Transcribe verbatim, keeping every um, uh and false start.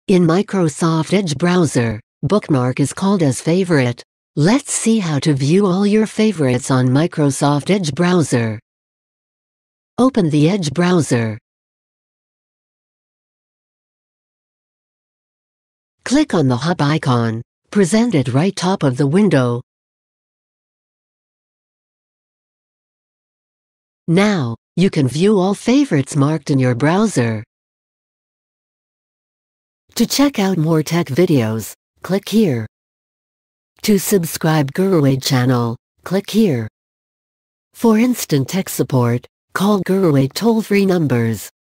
In Microsoft Edge browser, Bookmark is called as Favorite. Let's see how to view all your favorites on Microsoft Edge browser. Open the Edge browser. Click on the hub icon, presented right top of the window. Now, you can view all favorites marked in your browser. To check out more tech videos, click here. To subscribe GuruAid channel, click here. For instant tech support, call GuruAid toll-free numbers